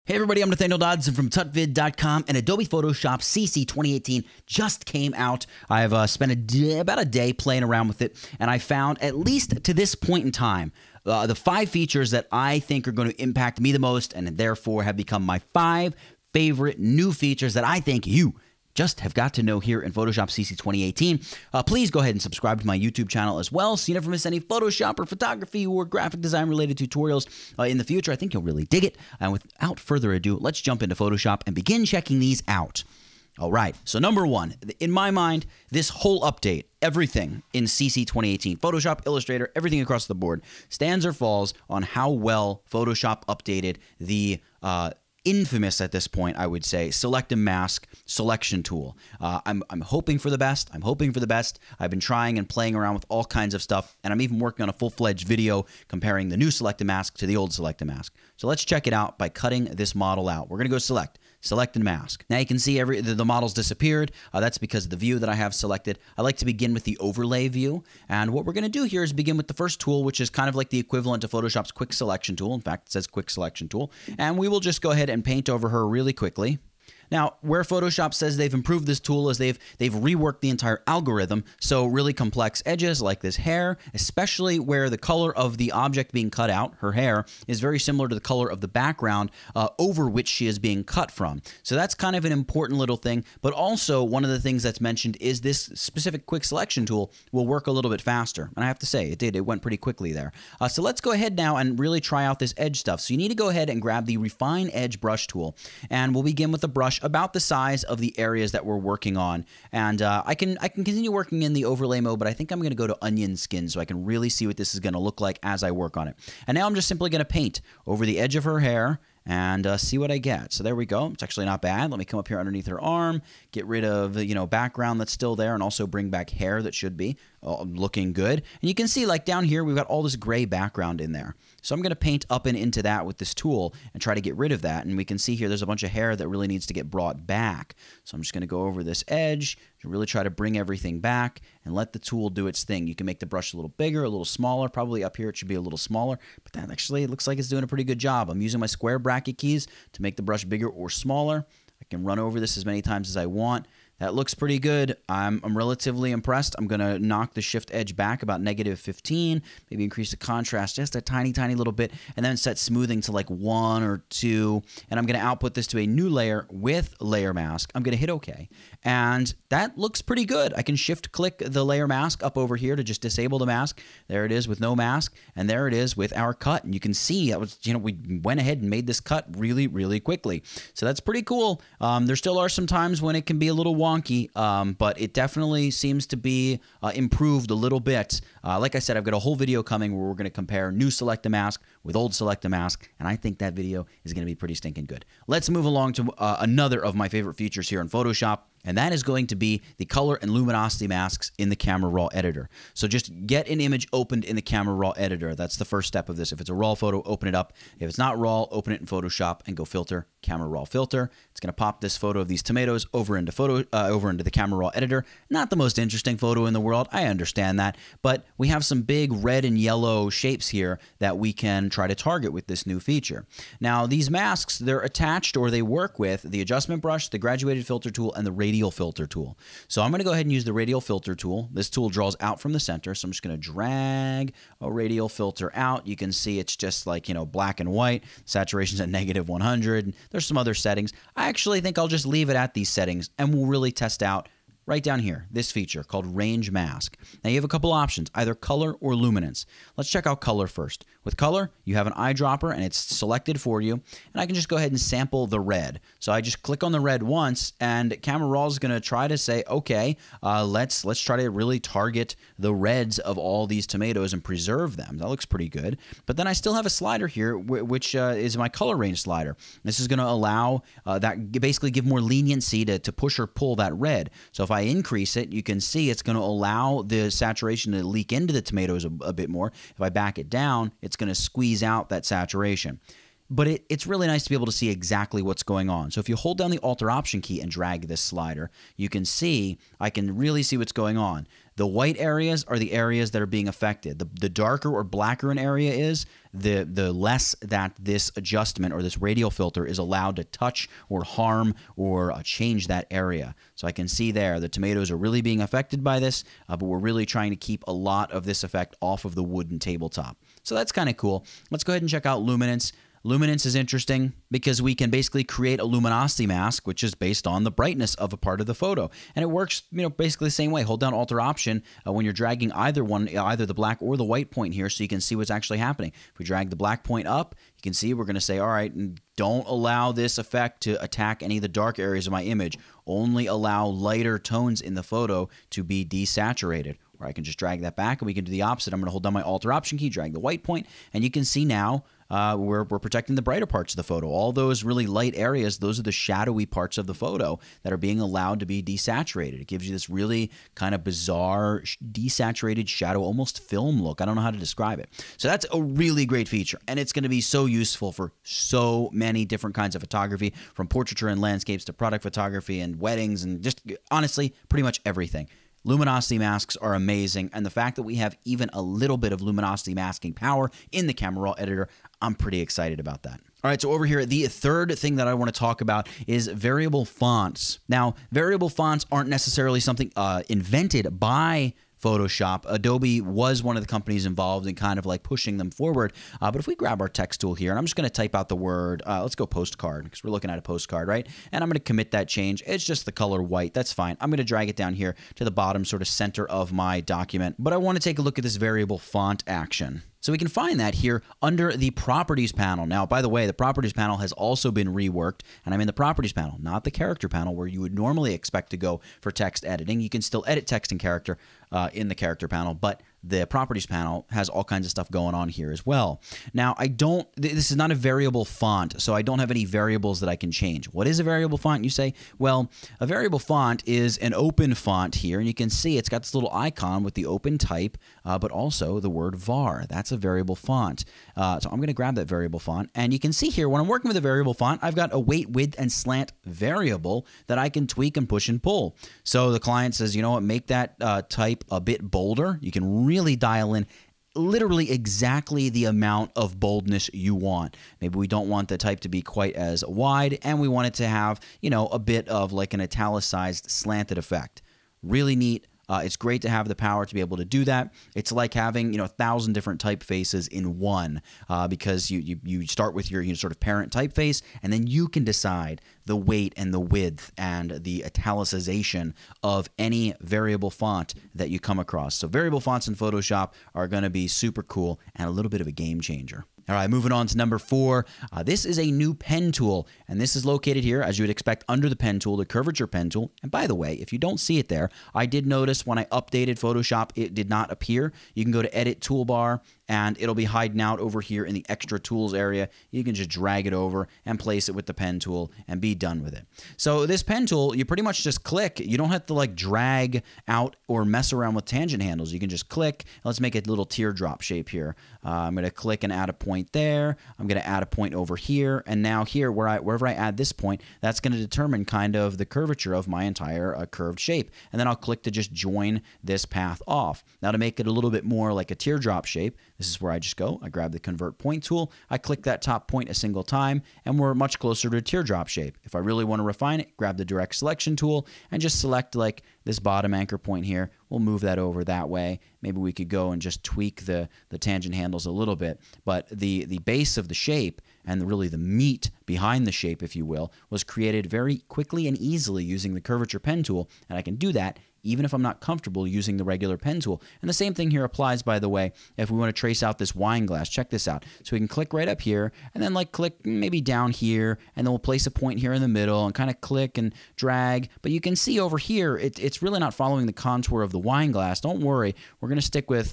Hey everybody, I'm Nathaniel Dodson from tutvid.com, and Adobe Photoshop CC 2018 just came out. I've spent about a day playing around with it, and I found, at least to this point in time, the 5 features that I think are going to impact me the most, and therefore have become my 5 favorite new features that I think you just have got to know here in Photoshop CC 2018. Please go ahead and subscribe to my YouTube channel as well, so you never miss any Photoshop or photography or graphic design related tutorials in the future. I think you'll really dig it. And without further ado, let's jump into Photoshop and begin checking these out. All right, so number 1, in my mind, this whole update, everything in CC 2018, Photoshop, Illustrator, everything across the board, stands or falls on how well Photoshop updated the infamous, at this point, I would say, select and mask selection tool. I'm hoping for the best. I'm hoping for the best. I've been trying and playing around with all kinds of stuff, and I'm even working on a full-fledged video comparing the new select and mask to the old select and mask. So let's check it out by cutting this model out. We're going to go select and mask. Now you can see the model's disappeared. That's because of the view that I have selected. I like to begin with the overlay view, and what we're going to do here is begin with the first tool, which is kind of like the equivalent to Photoshop's quick selection tool. In fact, it says quick selection tool, and we will just go ahead and paint over her really quickly. Now, where Photoshop says they've improved this tool is they've reworked the entire algorithm, so really complex edges like this hair, especially where the color of the object being cut out, her hair, is very similar to the color of the background over which she is being cut from. So that's kind of an important little thing, but also one of the things that's mentioned is this specific quick selection tool will work a little bit faster, and I have to say, it did. It went pretty quickly there. So let's go ahead now and really try out this edge stuff. So you need to go ahead and grab the Refine Edge Brush tool, and we'll begin with a brush about the size of the areas that we're working on. And I can continue working in the overlay mode, but I think I'm going to go to onion skin so I can really see what this is going to look like as I work on it. And now I'm just simply going to paint over the edge of her hair and see what I get. So there we go. It's actually not bad. Let me come up here underneath her arm, get rid of the background that's still there, and also bring back hair that should be looking good. And you can see, like, down here we've got all this gray background in there. So I'm going to paint up and into that with this tool and try to get rid of that. And we can see here there's a bunch of hair that really needs to get brought back. So I'm just going to go over this edge to really try to bring everything back and let the tool do its thing. You can make the brush a little bigger, a little smaller. Probably up here it should be a little smaller, but that actually looks like it's doing a pretty good job. I'm using my square bracket keys to make the brush bigger or smaller. I can run over this as many times as I want. That looks pretty good. I'm relatively impressed. I'm going to knock the shift edge back about -15, maybe increase the contrast just a tiny, tiny little bit, and then set smoothing to like 1 or 2. And I'm going to output this to a new layer with layer mask. I'm going to hit OK. And that looks pretty good. I can shift click the layer mask up over here to just disable the mask. There it is with no mask. And there it is with our cut. And you can see that was, we went ahead and made this cut really, really quickly. So that's pretty cool. There still are some times when it can be a little wonky, but it definitely seems to be improved a little bit. Like I said, I've got a whole video coming where we're going to compare new select a mask with old select a mask, and I think that video is going to be pretty stinking good. Let's move along to another of my favorite features here in Photoshop, and that is going to be the color and luminosity masks in the Camera Raw editor. So just get an image opened in the Camera Raw editor. That's the first step of this. If it's a raw photo, open it up. If it's not raw, open it in Photoshop and go filter, Camera Raw filter. It's going to pop this photo of these tomatoes over into the Camera Raw editor. Not the most interesting photo in the world. I understand that, but we have some big red and yellow shapes here that we can try to target with this new feature. Now, these masks, they're attached or they work with the adjustment brush, the graduated filter tool, and the radial filter tool. So I'm going to go ahead and use the radial filter tool. This tool draws out from the center, so I'm just going to drag a radial filter out. You can see it's just like, black and white. Saturation's at -100. There's some other settings. I actually think I'll just leave it at these settings, and we'll really test out right down here, this feature called Range Mask. Now you have a couple options, either color or luminance. Let's check out color first. With color, you have an eyedropper and it's selected for you, and I can just go ahead and sample the red. So I just click on the red once, and Camera Raw is going to try to say, okay, let's try to really target the reds of all these tomatoes and preserve them. That looks pretty good. But then I still have a slider here, which is my color range slider. This is going to allow basically give more leniency to push or pull that red. So if I increase it, you can see it's going to allow the saturation to leak into the tomatoes a bit more. If I back it down, it's going to squeeze out that saturation. But it's really nice to be able to see exactly what's going on. So if you hold down the Alt or Option key and drag this slider, you can see, I can really see what's going on. The white areas are the areas that are being affected. The darker or blacker an area is, the less that this adjustment or this radial filter is allowed to touch or harm or change that area. So I can see there the tomatoes are really being affected by this, but we're really trying to keep a lot of this effect off of the wooden tabletop. So that's kind of cool. Let's go ahead and check out luminance. Luminance is interesting because we can basically create a luminosity mask, which is based on the brightness of a part of the photo. And it works, basically the same way. Hold down Alt or Option when you're dragging either the black or the white point here so you can see what's actually happening. If we drag the black point up, you can see we're going to say, all right, don't allow this effect to attack any of the dark areas of my image. Only allow lighter tones in the photo to be desaturated. Or I can just drag that back and we can do the opposite. I'm going to hold down my Alt or Option key, drag the white point, and you can see now we're protecting the brighter parts of the photo. All those really light areas, those are the shadowy parts of the photo that are being allowed to be desaturated. It gives you this really kind of bizarre desaturated shadow, almost film look. I don't know how to describe it. So that's a really great feature, and it's going to be so useful for so many different kinds of photography, from portraiture and landscapes to product photography and weddings and just honestly pretty much everything. Luminosity masks are amazing, and the fact that we have even a little bit of luminosity masking power in the Camera Raw editor, I'm pretty excited about that. All right, so over here, the third thing that I want to talk about is variable fonts. Now, variable fonts aren't necessarily something invented by Photoshop. Adobe was one of the companies involved in kind of like pushing them forward. But if we grab our text tool here, and I'm just going to type out the word, let's go postcard, because we're looking at a postcard, right? And I'm going to commit that change. It's just the color white. That's fine. I'm going to drag it down here to the bottom sort of center of my document. But I want to take a look at this variable font action. So we can find that here under the Properties panel. Now, by the way, the Properties panel has also been reworked, and I'm in the Properties panel, not the Character panel where you would normally expect to go for text editing. You can still edit text and character in the Character panel, but the Properties panel has all kinds of stuff going on here as well. Now, this is not a variable font, so I don't have any variables that I can change. What is a variable font, you say? Well, a variable font is an open font here, and you can see it's got this little icon with the open type, but also the word var. That's a variable font. So I'm going to grab that variable font, and you can see here when I'm working with a variable font, I've got a weight, width, and slant variable that I can tweak and push and pull. So the client says, you know what, make that type a bit bolder. You can really dial in literally exactly the amount of boldness you want. Maybe we don't want the type to be quite as wide, and we want it to have, a bit of like an italicized slanted effect. Really neat. It's great to have the power to be able to do that. It's like having 1,000 different typefaces in one, because you start with your sort of parent typeface, and then you can decide the weight and the width and the italicization of any variable font that you come across. So variable fonts in Photoshop are going to be super cool and a little bit of a game changer. All right, moving on to number 4. This is a new pen tool, and this is located here, as you would expect, under the pen tool, the Curvature Pen tool. And by the way, if you don't see it there, I did notice when I updated Photoshop, it did not appear. You can go to Edit Toolbar, and it'll be hiding out over here in the Extra Tools area. You can just drag it over and place it with the pen tool and be done with it. So this pen tool, you pretty much just click. You don't have to like drag out or mess around with tangent handles. You can just click. Let's make a little teardrop shape here. I'm going to click and add a point there. I'm going to add a point over here. And now here, wherever I add this point, that's going to determine kind of the curvature of my entire curved shape. And then I'll click to just join this path off. Now to make it a little bit more like a teardrop shape, this is where I just go. I grab the Convert Point tool. I click that top point a single time, and we're much closer to a teardrop shape. If I really want to refine it, grab the Direct Selection tool and just select like this bottom anchor point here. We'll move that over that way. Maybe we could go and just tweak the tangent handles a little bit. But the base of the shape and really the meat behind the shape, if you will, was created very quickly and easily using the Curvature Pen tool. And I can do that even if I'm not comfortable using the regular pen tool. And the same thing here applies, by the way, if we want to trace out this wine glass. Check this out. So we can click right up here and then like click maybe down here, and then we'll place a point here in the middle and kind of click and drag. But you can see over here, it's really not following the contour of the wine glass. Don't worry. We're going to stick with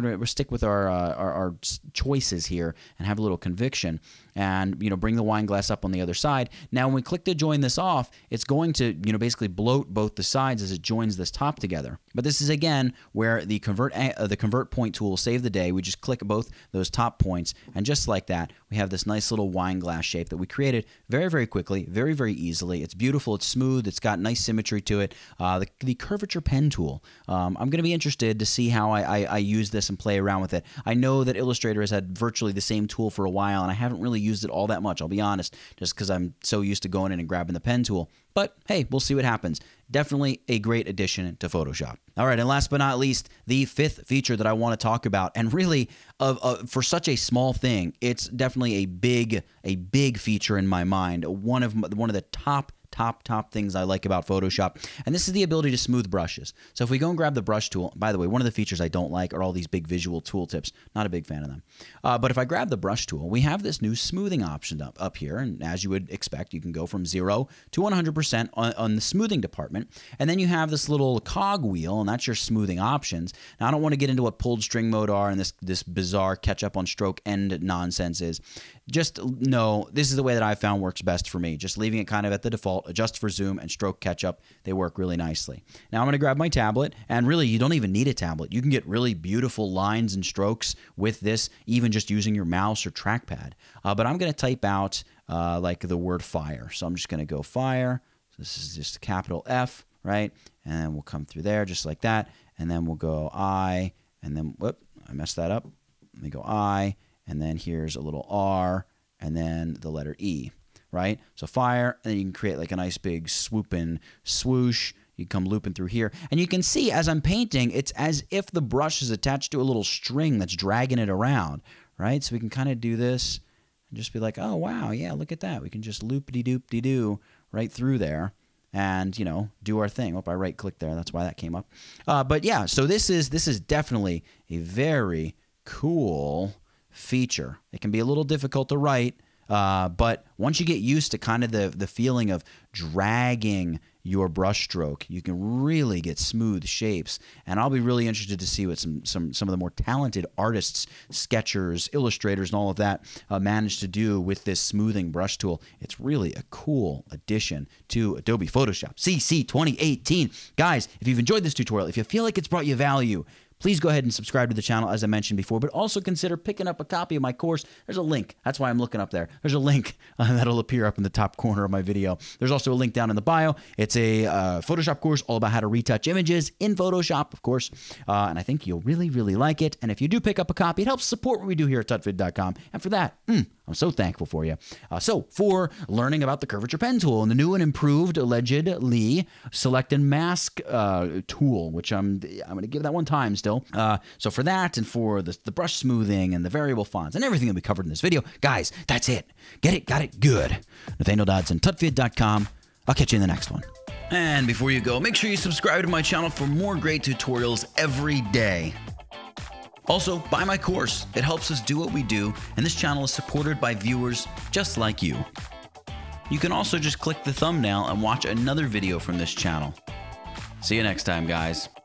our choices here and have a little conviction, and bring the wine glass up on the other side. Now when we click to join this off, it's going to basically bloat both the sides as it joins this top together. But this is, again, where the convert point tool will save the day. We just click both those top points, and just like that, we have this nice little wine glass shape that we created very, very quickly, very, very easily. It's beautiful. It's smooth. It's got nice symmetry to it. The Curvature Pen tool. I'm going to be interested to see how I use this and play around with it. I know that Illustrator has had virtually the same tool for a while, and I haven't really used it all that much, I'll be honest, just because I'm so used to going in and grabbing the pen tool. But hey, we'll see what happens. Definitely a great addition to Photoshop. All right, and last but not least, the fifth feature that I want to talk about, and really, for such a small thing, it's definitely a big feature in my mind. One of the top things I like about Photoshop, and this is the ability to smooth brushes. So if we go and grab the brush tool, by the way, one of the features I don't like are all these big visual tooltips. Not a big fan of them. But if I grab the brush tool, we have this new smoothing option up here, and as you would expect, you can go from 0 to 100% on the smoothing department, and then you have this little cog wheel, and that's your smoothing options. Now, I don't want to get into what pulled string mode are and this bizarre catch-up on stroke end nonsense is. Just know this is the way that I found works best for me, just leaving it kind of at the default. Adjust for zoom and stroke catch-up. They work really nicely. Now I'm going to grab my tablet, and really you don't even need a tablet. You can get really beautiful lines and strokes with this, even just using your mouse or trackpad. But I'm going to type out like the word fire. So I'm just going to go fire. So this is just a capital F, right? And then we'll come through there just like that. And then we'll go I, and then, whoop, I messed that up. Let me go I, and then here's a little R, and then the letter E. Right? So fire, and then you can create like a nice big swooping swoosh. You come looping through here. And you can see as I'm painting, it's as if the brush is attached to a little string that's dragging it around. Right? So we can kind of do this and just be like, oh, wow, yeah, look at that. We can just loop-de-doop-de-doo right through there and, you know, do our thing. Oh, I right-clicked there. That's why that came up. But yeah, so this is definitely a very cool feature. It can be a little difficult to write, but once you get used to kind of the feeling of dragging your brush stroke, you can really get smooth shapes. And I'll be really interested to see what some of the more talented artists, sketchers, illustrators, and all of that manage to do with this smoothing brush tool. It's really a cool addition to Adobe Photoshop CC 2018. Guys, if you've enjoyed this tutorial, if you feel like it's brought you value, please go ahead and subscribe to the channel, as I mentioned before, but also consider picking up a copy of my course. There's a link. That's why I'm looking up there. There's a link that'll appear up in the top corner of my video. There's also a link down in the bio. It's a Photoshop course all about how to retouch images in Photoshop, of course, and I think you'll really, really like it. And if you do pick up a copy, it helps support what we do here at tutvid.com, and for that, I'm so thankful for you. So for learning about the Curvature Pen tool and the new and improved, allegedly, select and mask tool, which I'm going to give that one time still. So for that, and for the brush smoothing and the variable fonts and everything that we covered in this video, guys, that's it. Get it, got it, good. Nathaniel Dodson, tutvid.com. I'll catch you in the next one. And before you go, make sure you subscribe to my channel for more great tutorials every day. Also, buy my course. It helps us do what we do, and this channel is supported by viewers just like you. You can also just click the thumbnail and watch another video from this channel. See you next time, guys.